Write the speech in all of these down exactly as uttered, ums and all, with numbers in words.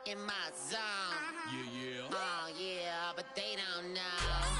in my zone. Yeah, yeah. Oh, yeah, but they don't know.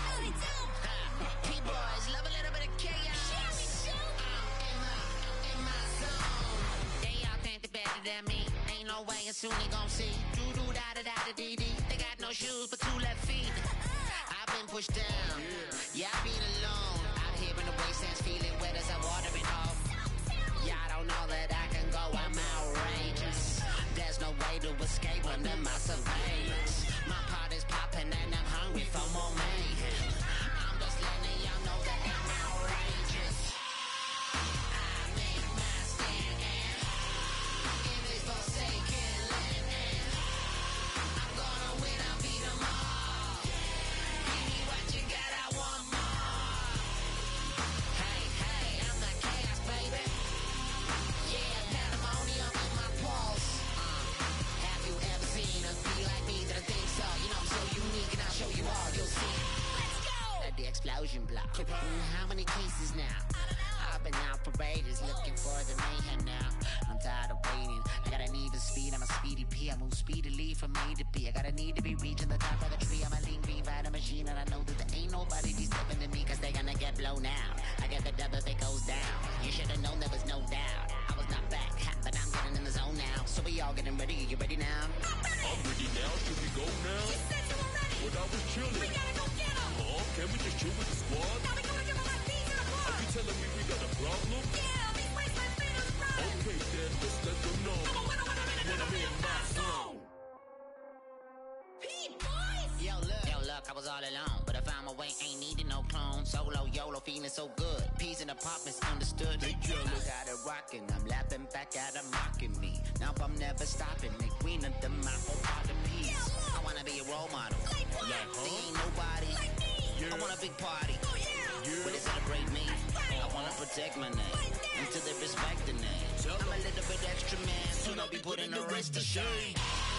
P-boys love a little bit of chaos. Uh, in my, in my zone. They all think they're better than me. Ain't no way, and soon they gon' see. Do-do-da-da-da-da-dee-dee. They got no shoes but two left feet. I've been pushed down. Yeah, I've been alone. Out here in the wastelands, feeling wet as I'm watering off. Yeah, I don't know that I can go. I'm outrageous. There's no way to escape under my surveillance. My pot is popping and I'm hungry for more mayhem. I'm just letting y'all know that I'm outrageous. I make my stand in this forsaken land. I'm gonna win, I'll beat 'em all. Give me what you got, I want more. Hey, hey, I'm the chaos, baby. Yeah, pandemonium in my pulse. Uh, have you ever seen a bee like me that I think so? You know I'm so unique and I'll show you all, you'll see. Let's go! At the explosion block. Mm, how many cases now? I've been out for ages looking for the mayhem now. I'm tired of waiting. I got a need for speed, I'm a speedy P. I move speedily from A to B. I got a need to be reaching the top of the tree. I'm a lean green fighter machine and I know that there ain't nobody be stepping to me cause they gonna get blown out. I get the devil if it goes down. You should've known there was no doubt. I was not back, but I'm getting in the zone now. So we all getting ready, you ready now? I'm ready now. Should we go now? You said you were ready. But I was chilling. We gotta go get 'em. Oh, can we just chill with the squad? Now we gonna give 'em a piece of the Are block. you telling me we got a problem? Yeah, these wasteland feeders run. Okay, then let's let them know. I'm a winner, winner, winner, When I'm winner, in my zone. P-boys. Yo, look, yo, look, I was all alone, but I found my way, ain't needing no clone. Solo, YOLO, feeling so good. Peas in the pop misunderstood. They jealous. I got it rocking, I'm laughing back at them mocking me. Now I'm never stopping, make queen of them my whole part of peace. I wanna be a role model. Like what? Like, They huh? ain't nobody. Like me. Yeah. I want a big party. Oh, yeah. Yeah. But they celebrate me. right. I wanna protect my name until they respect the name. Tell I'm a them. little bit extra man, soon I'll be putting the rest to shame.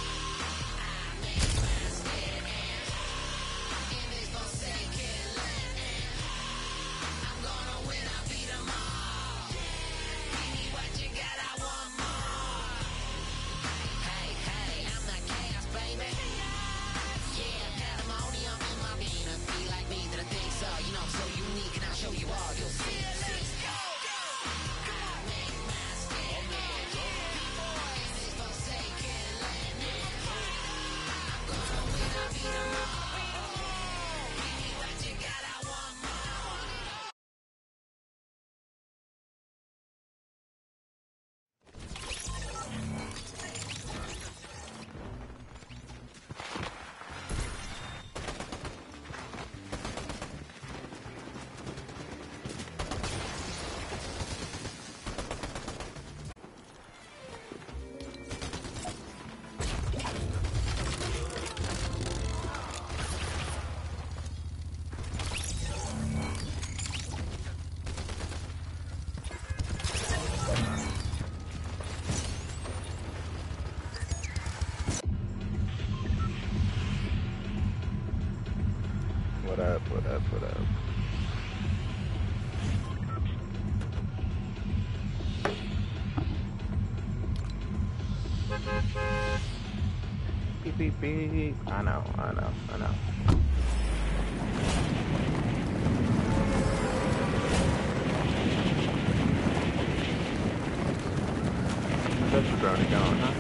Show you all, you'll see. Let's go. I make my stand. Boys, it's forsaken land. I'm gonna win, I'll beat 'em all. Give me what you got, I want more. What up, what up, what up? Beep, beep, beep. I know, I know, I know. That's the drone going, huh?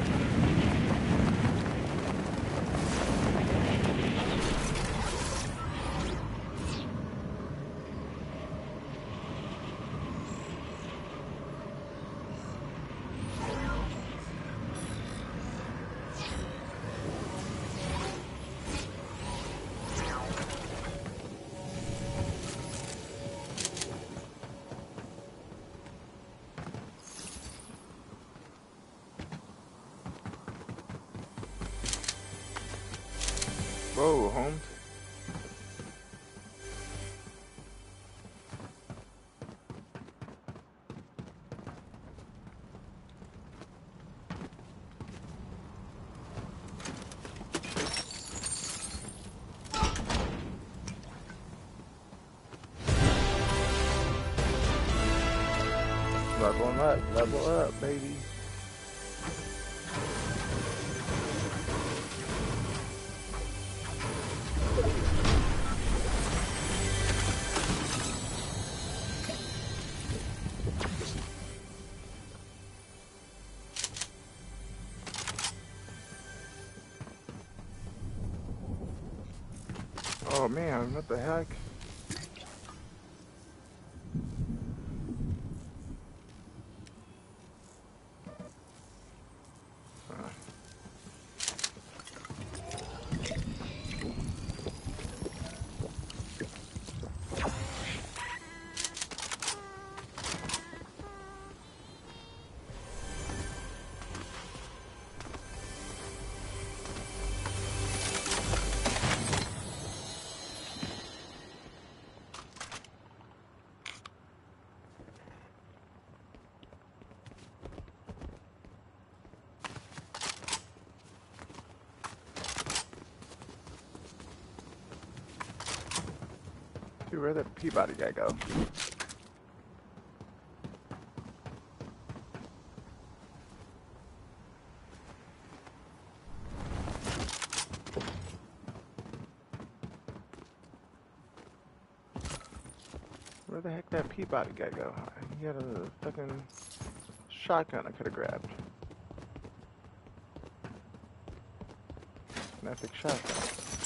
Whoa, Holmes. Level up, level up, baby. Oh man, what the heck? Uh. Dude, where'd that Peabody guy go? Where the heck that Peabody guy go? He had a fucking shotgun I could have grabbed. An epic shotgun.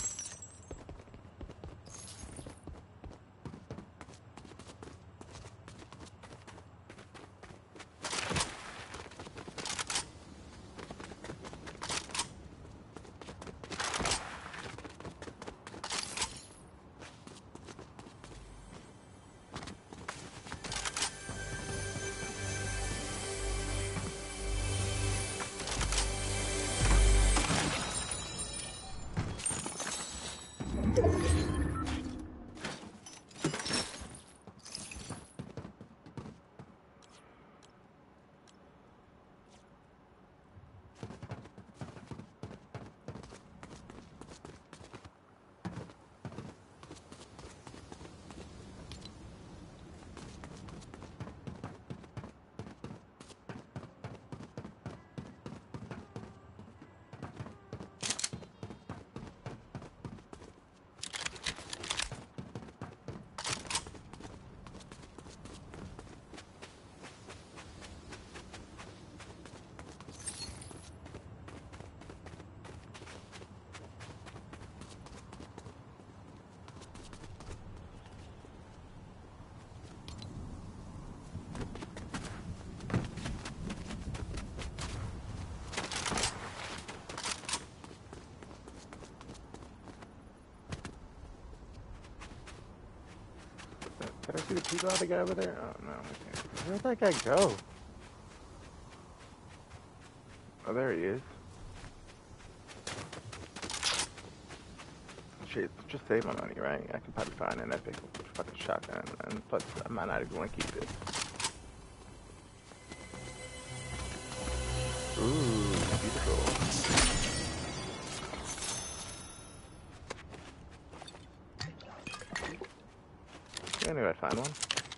Did I see the Peabody guy over there? Oh no, I can't. Where'd that guy go? Oh, there he is. Shit, just save my money, right? I can probably find an epic fucking shotgun, and plus I might not even want to keep it. Ooh, beautiful. I knew I'd find one.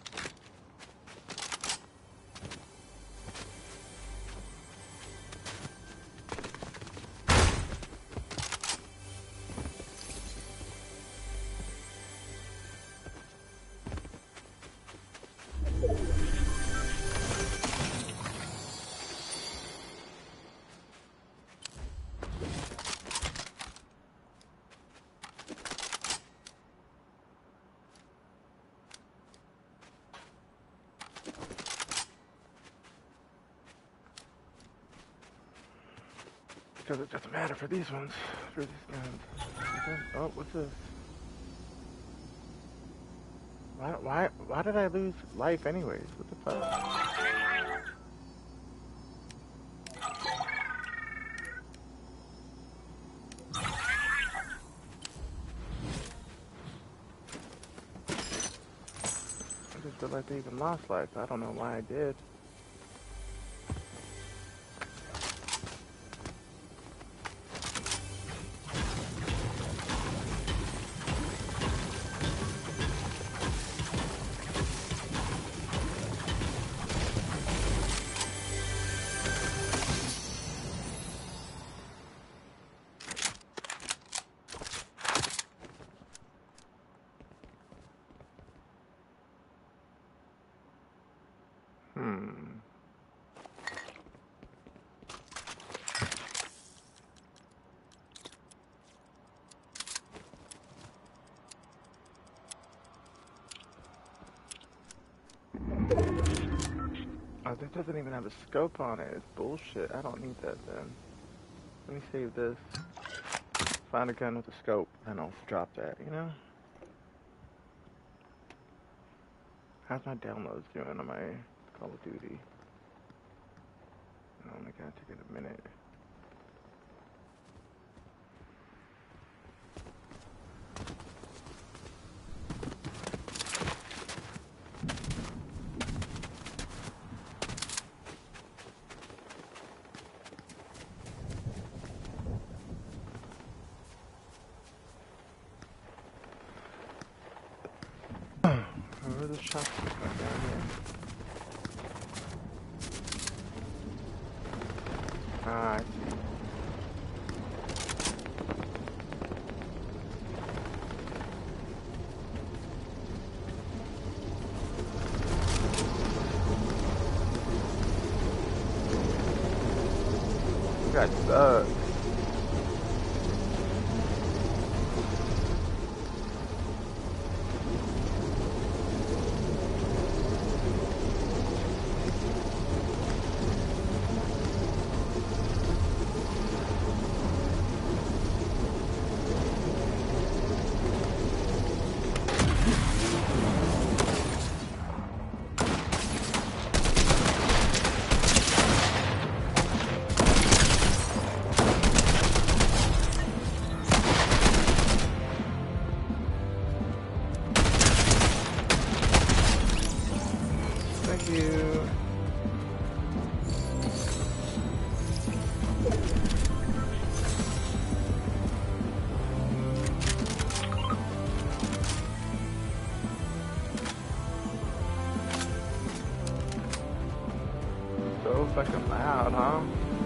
Because it doesn't matter for these ones, for these guns. Oh, what's this? Why, why, why did I lose life anyways? What the fuck? I just feel like they even lost life. I don't know why I did. Hmm. Oh, that doesn't even have a scope on it. It's bullshit. I don't need that then. Let me save this. Find a gun with a scope, and I'll drop that, you know? How's my downloads doing on my Call of Duty? Oh my god, take it a minute. Where are the shops going down here? Ah, I see. That sucks. Thank you. So fucking loud, huh?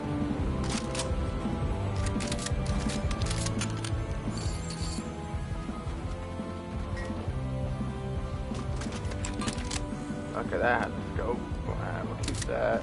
Okay, that has a scope. Alright, we'll keep that.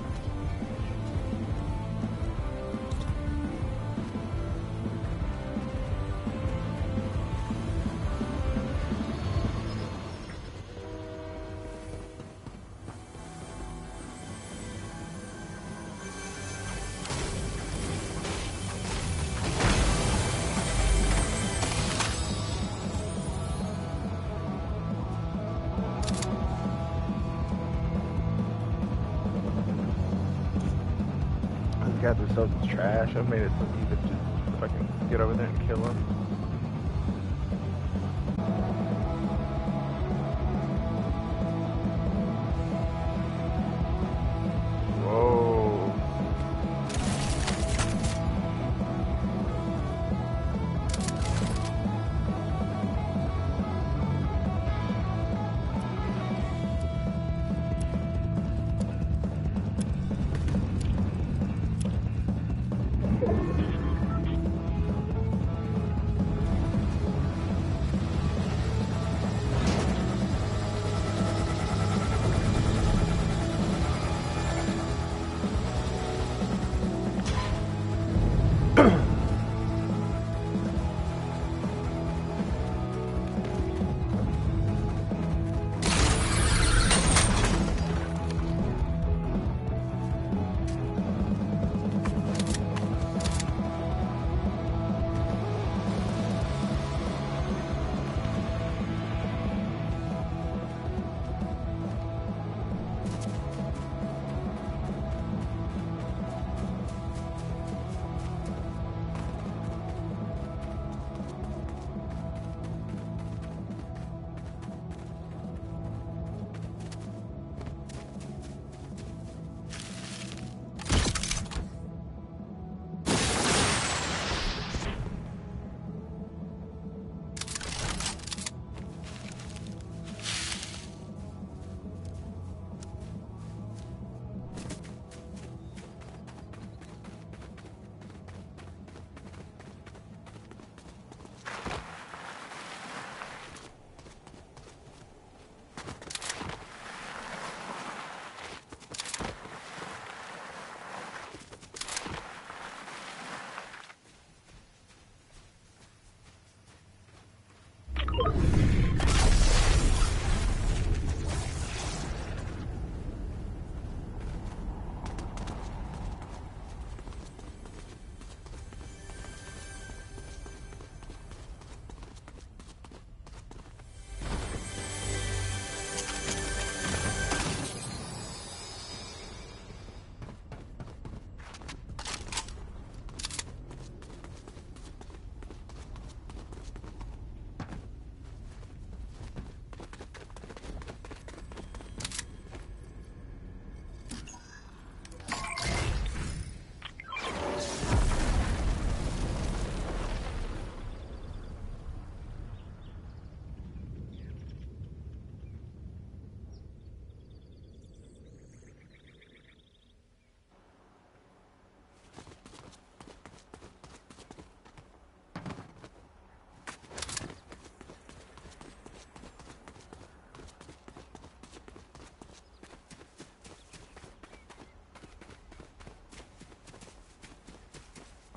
Got themselves in trash. I made it so easy to just fucking get over there and kill him. Whoa.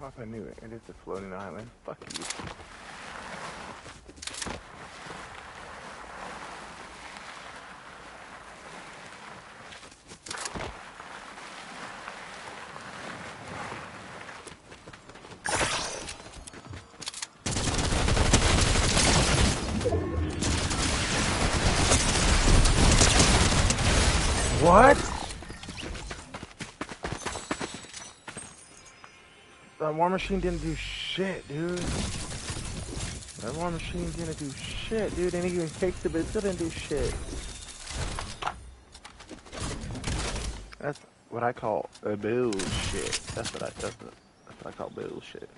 Oh, if I knew it. It is a floating island. Fuck you. What? That war machine didn't do shit, dude. That war machine didn't do shit, dude. Didn't even take the but it still didn't do shit. That's what I call a bullshit. That's what I that's what, that's what I call bullshit.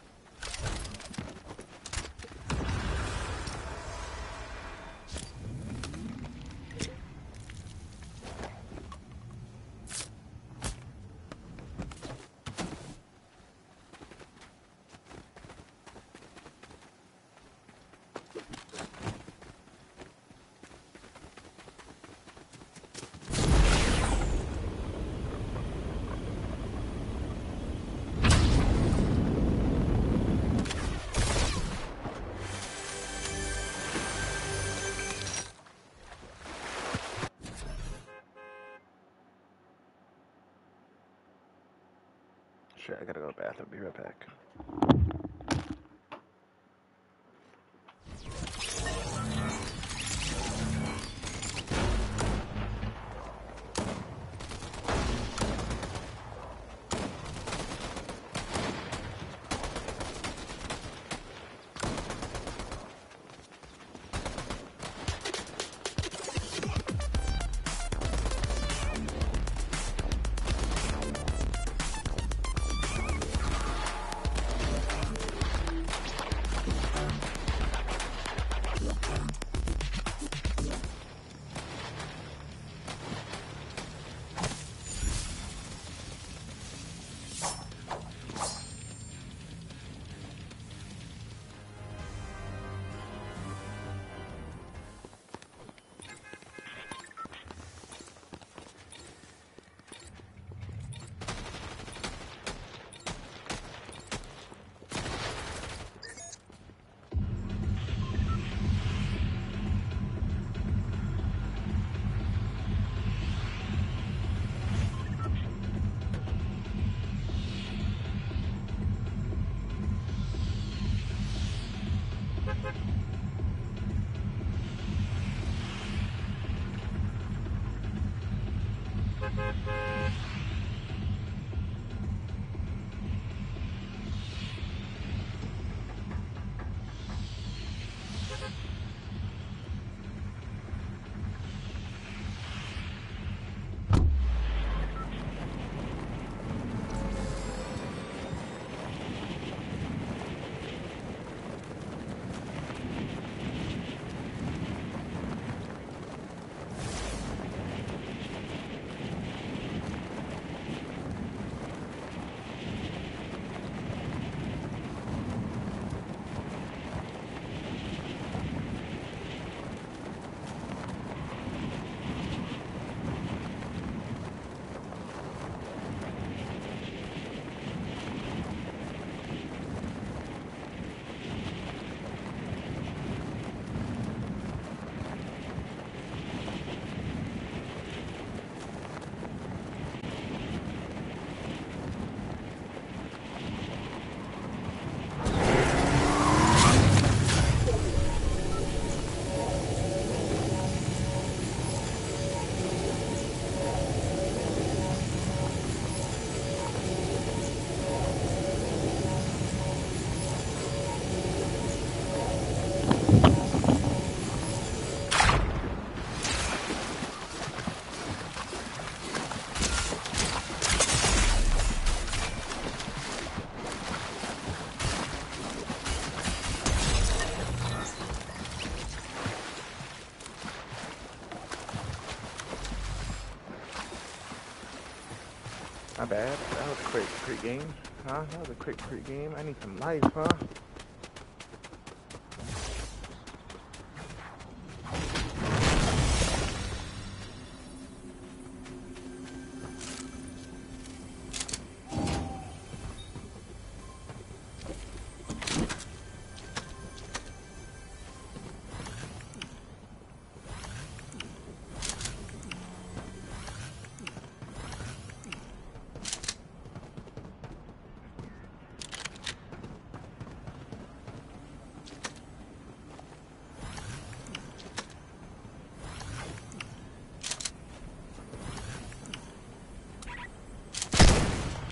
Shit, I gotta go to the bathroom. Be right back. Not bad. That was a quick, quick game. Huh? That was a quick, quick game. I need some life, huh?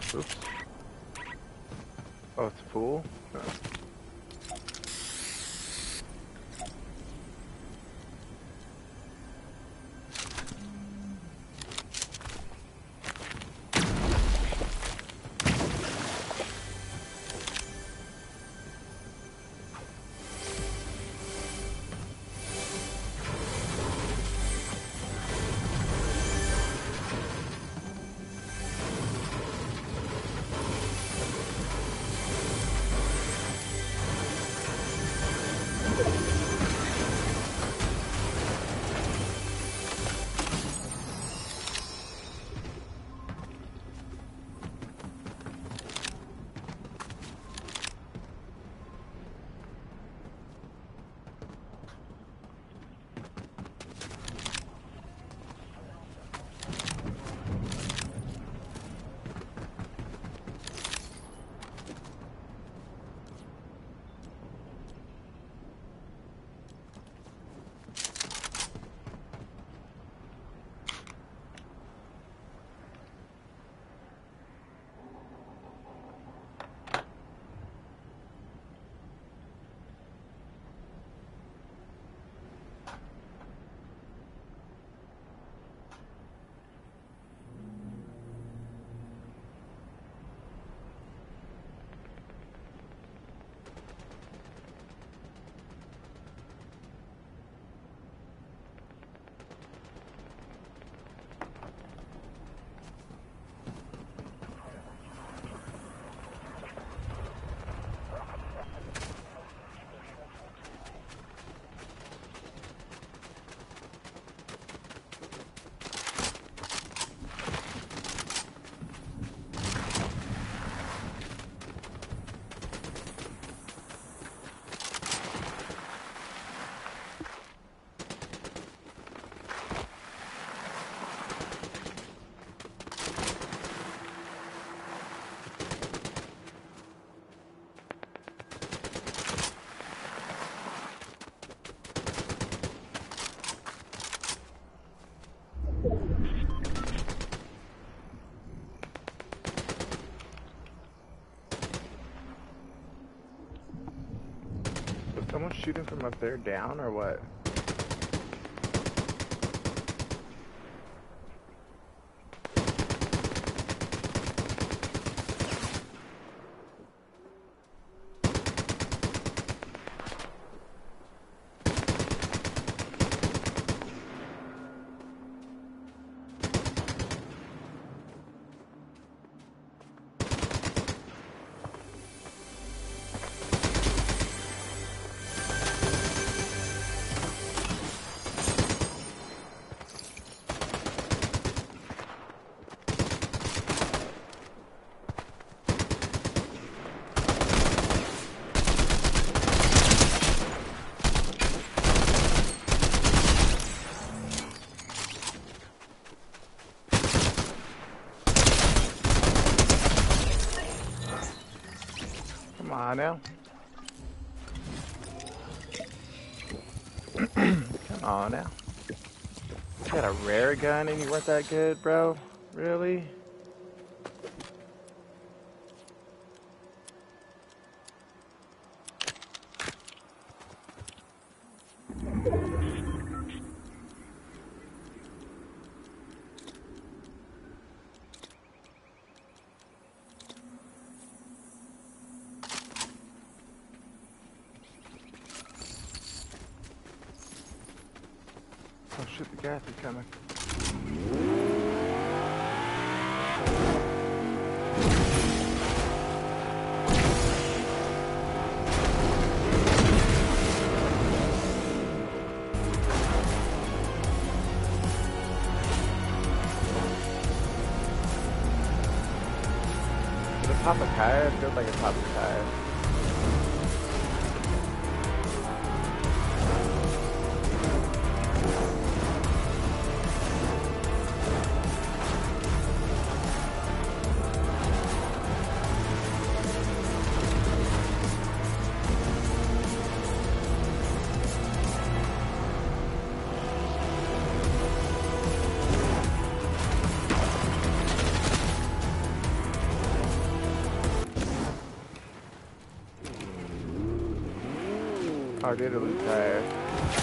Oops. Oh, it's full? No. Was someone shooting from up there down or what? Come on now. Come on now. You got a rare gun and you weren't that good, bro? Really? Oh shit, the gas is coming. Did it pop a tire? It feels like it popped a tire. Oh, I did it look tired.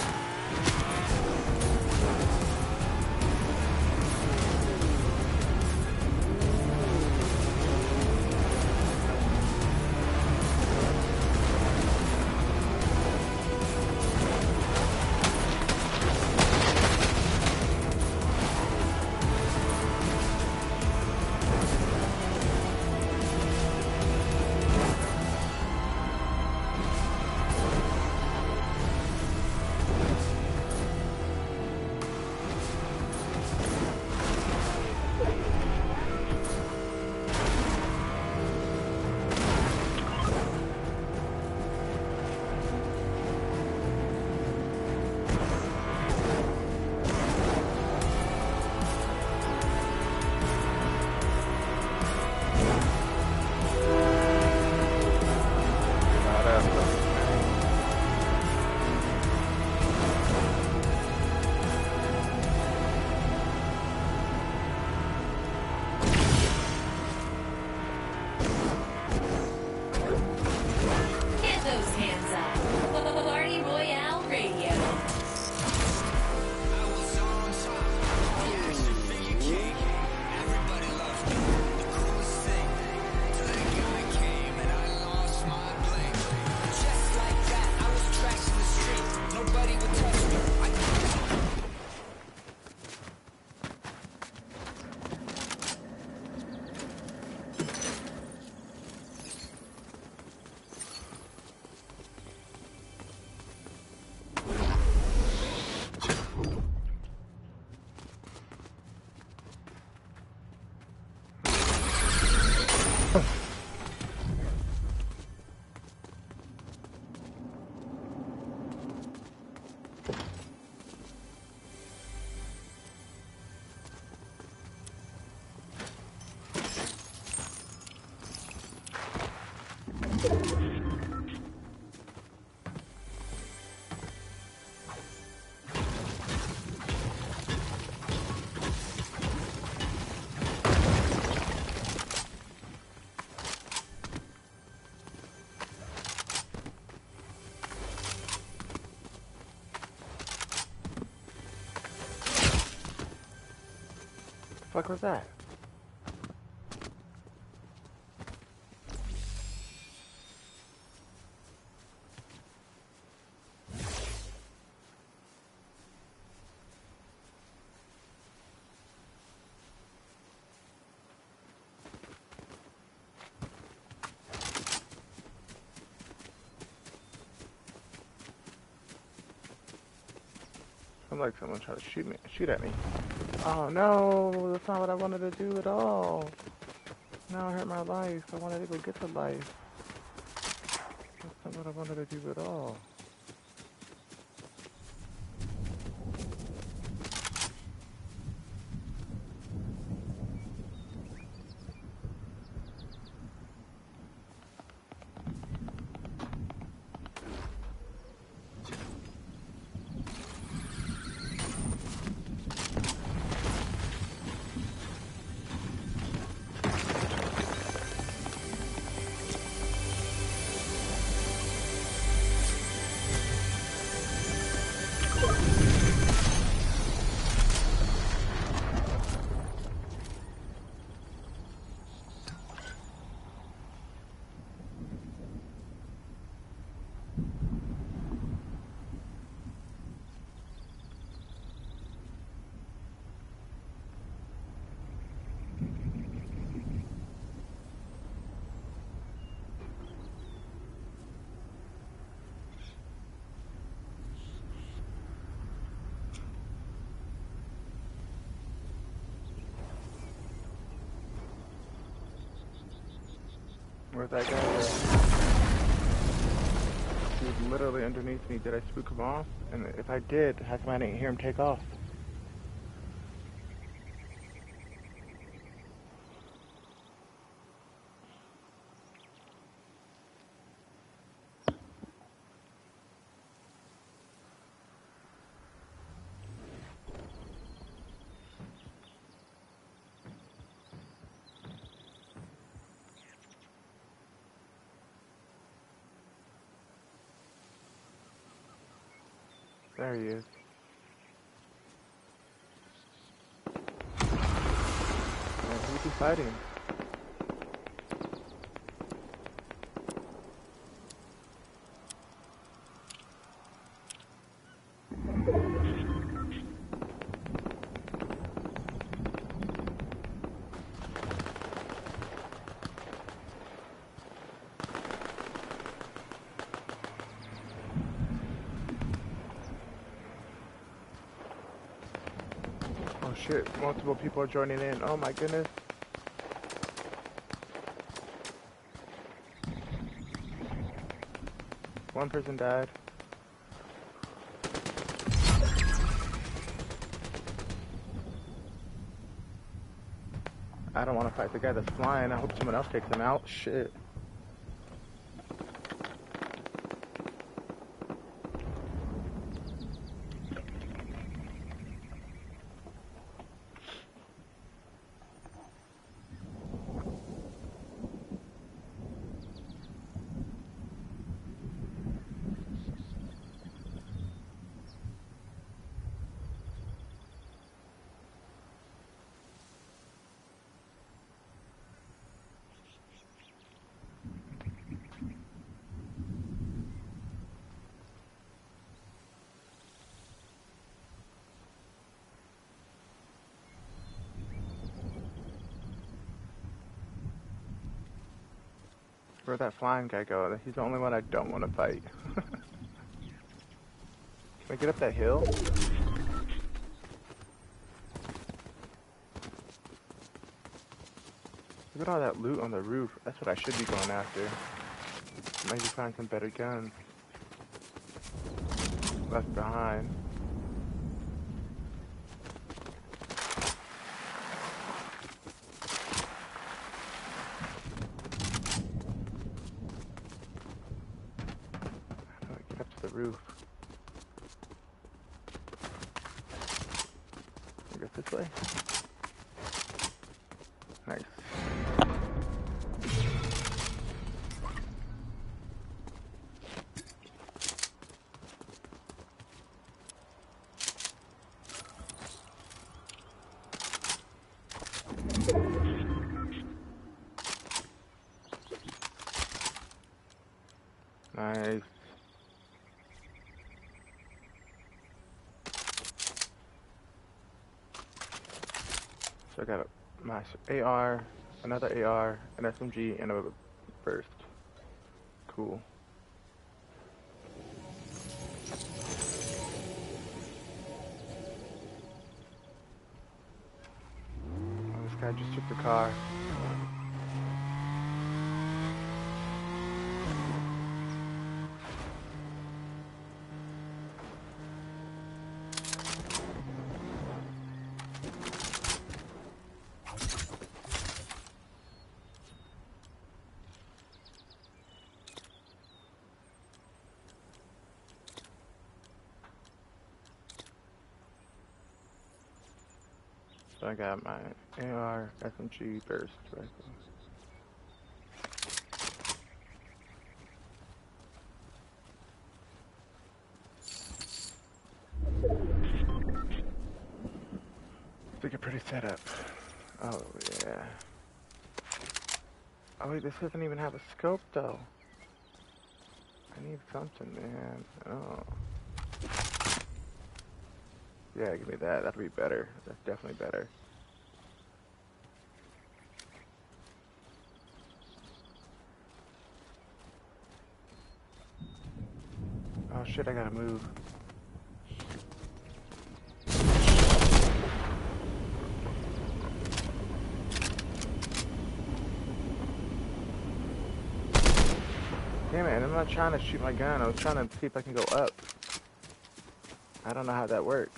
Get those hands up. Party Royale Radio. The fuck was that? I'm like someone trying to shoot me, shoot at me. Oh no, that's not what I wanted to do at all. Now I hurt my life. I wanted to go get the life. That's not what I wanted to do at all. Where's that guy? He was literally underneath me. Did I spook him off? And if I did, how come I didn't hear him take off? There he is. Man, who's he fighting? Oh shit, multiple people are joining in. Oh my goodness. One person died. I don't want to fight the guy that's flying. I hope someone else takes him out. Shit. Where'd that flying guy go? He's the only one I don't want to fight. Can we get up that hill? Look at all that loot on the roof. That's what I should be going after. Maybe find some better guns. Left behind. Roof. I guess this way. Nice. Nice. So I got a my A R, another A R, an S M G, and a burst. Cool. Oh, this guy just took the car. So I got my A R, S M G, burst rifle. Looking pretty set up. Oh yeah. Oh wait, this doesn't even have a scope though. I need something, man. Oh. Yeah, give me that. That'll be better. That's definitely better. Oh shit, I gotta move. Damn it, I'm not trying to shoot my gun. I was trying to see if I can go up. I don't know how that works.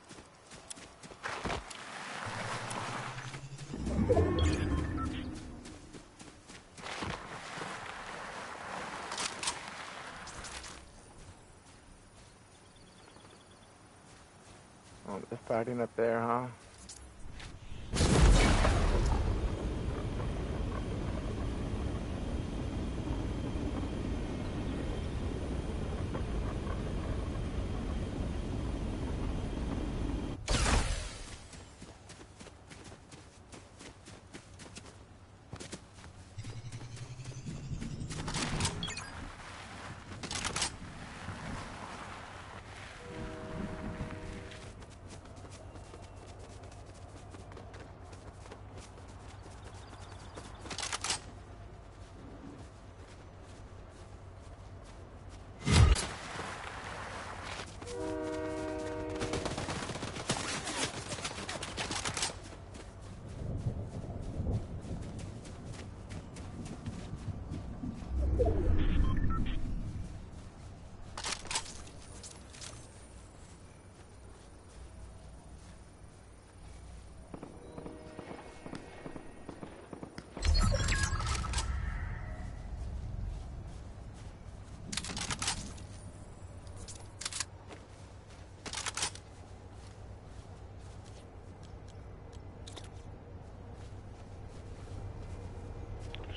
Oh, they're fighting up there, huh?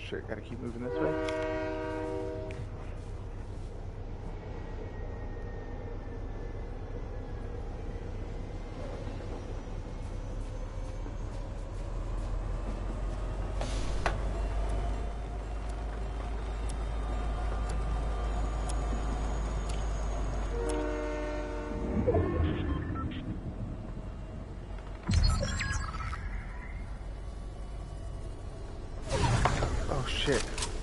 shit, gotta keep moving this way. Oh shit.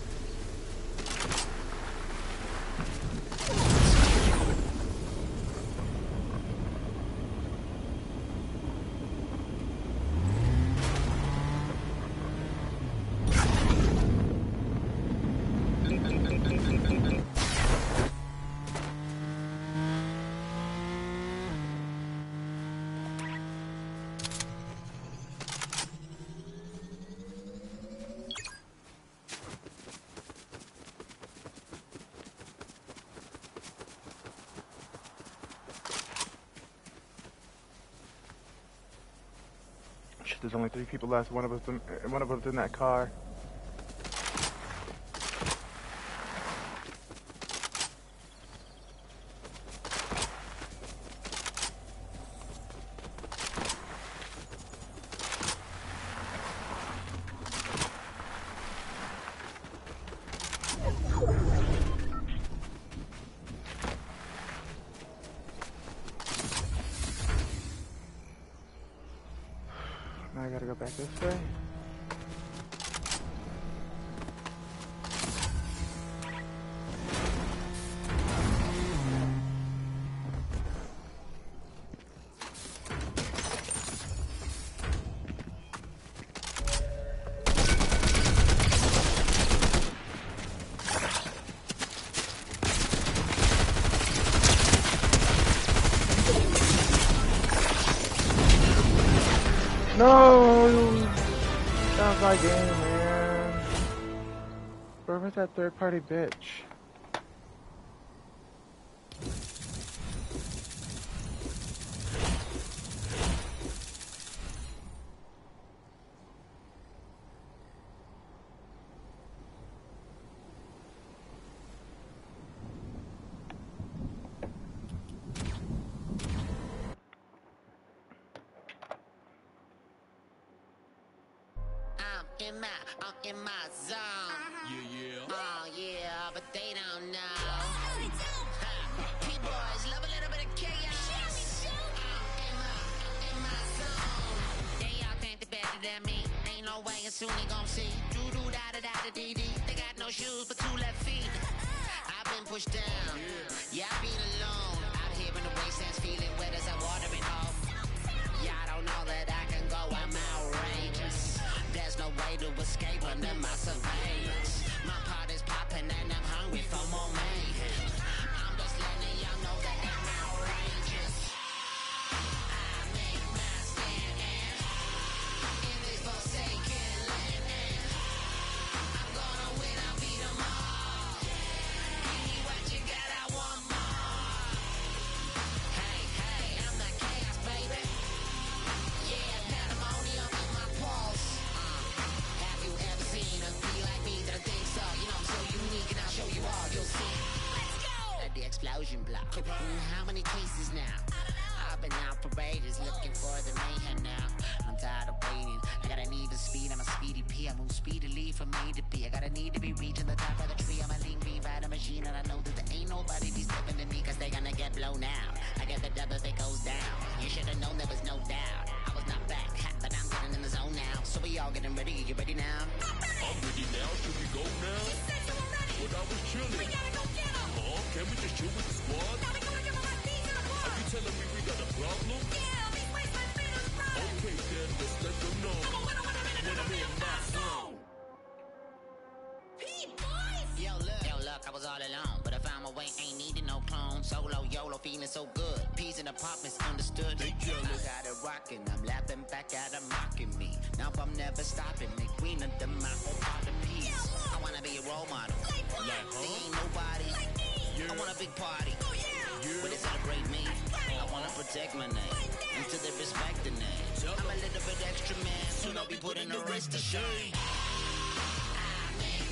Shit, there's only three people left. One of us, in, one of us in that car. Now I gotta go back this way. No! That was my game, man. Where was that third party bitch? I'm in my, I'm in my zone. Yeah, yeah. Oh yeah, but they don't know. Ha, P-boys love a little bit of chaos. I'm in my, in my zone. They all think they're better than me. Ain't no way, and soon they gon' see. Do do da da da da dee dee. They got no shoes but two left feet. I've been pushed down. Yeah, I've been alone. Out here in the wastelands, feeling wet as I watering off. Yeah, I don't know that I can go. I'm outrageous. There's no way to escape under my surveillance. My pot is popping and I'm hungry for more mayhem. I'm just letting y'all know that I'm outrageous. I make my stand in this forsaken land. I'm gonna win, I'll beat 'em all. Give me what you got, I want more. Hey, hey, I'm the chaos, baby. Yeah, pandemonium in my pulse. Have you ever seen a bee like me that I think so? You know I'm so unique and I'll show you all, you'll see. Let's go! At the explosion block. Mm, how many cases now? I've been out for ages looking for the mayhem now. I'm tired of waiting. I got a need for speed, I'm a speedy P. I move speedily from A to B. I got a need to be reaching the top of the tree. I'm a lean green rider machine and I know that there ain't nobody be stepping to me cause they gonna get blown out. I get the double if it goes down. You should've known there was no doubt. I was not back, but I'm getting in the zone now. So we all getting ready, you ready now? I'm ready now. Should we go now? Said you were ready. But I was We chilling. gotta go get 'em. Oh, can we just chill with the squad? Now we gonna give 'em a piece of the Are pie. you telling me we got a problem? Yeah, these wasteland feeders right. Okay, then let's let them know. I'm a winner when I'm in When it, I'm I'm in my zone. P-boys. Yo, look, yo, look, I was all alone, but I found my way, ain't needing no clone. Solo, YOLO, feeling so good. Peas in apartments, understood. They jealous. I got it rocking, I'm laughing back at them mocking me. Now I'm never stopping, me queen of them, my whole part of peace. I wanna be a role model. Like what? Like, They huh? ain't nobody. Like me. I want a big party. Oh yeah. Where they celebrate me. I wanna protect my name until they respect the name. I'm a little bit extra man, soon I'll be putting the rest to shame. I make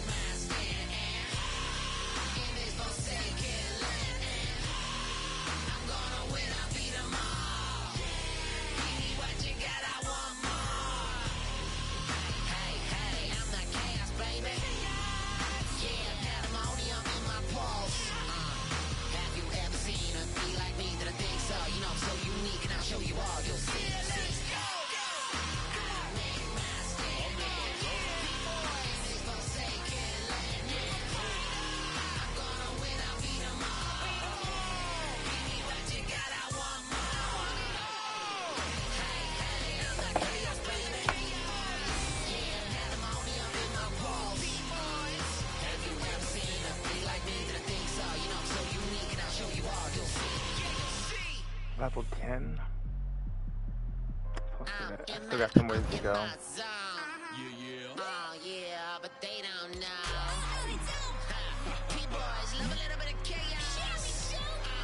Level ten. Plus, I, got, I still got some ways to go. Yeah, yeah. Oh yeah, but they don't know. P-boys love a little bit of chaos.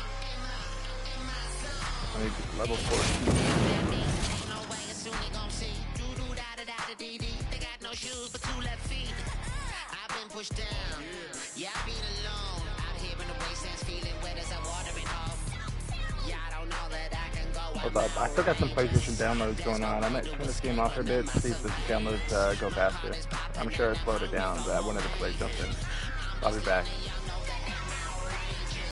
I need to level fourteen. Ain't no way as soon they gon' see. Do-do-da-da-da-da-dee-dee. They got no shoes but two left feet. I've been pushed down. Yeah, I've been alone. Out here in the wastelands feeling wet as I'm watering off. Yeah, I don't know that I can go Hold up. I still got some PlayStation downloads going on. I might turn this game off for a bit to see if the downloads uh, go faster. I'm sure I slowed it down, but I wanted to play something. I'll be back.